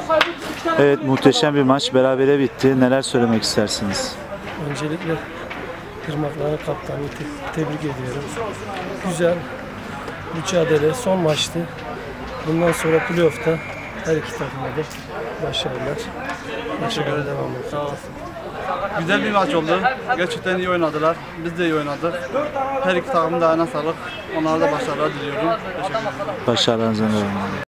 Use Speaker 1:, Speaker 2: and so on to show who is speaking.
Speaker 1: Evet, muhteşem bir maç berabere bitti. Neler söylemek istersiniz?
Speaker 2: Öncelikle Irmakların kaptanını tebrik ediyorum. Güzel mücadele, son maçtı. Bundan sonra playoff'ta her iki takıma da başarılar. Başarılar devam edecek.
Speaker 3: Güzel bir maç oldu. Gerçekten iyi oynadılar. Biz de iyi oynadık. Her iki takımın da ayağına sağlık. Onlara da başarılar diliyorum. Teşekkür ederim.
Speaker 1: Başarılarınızın devamı.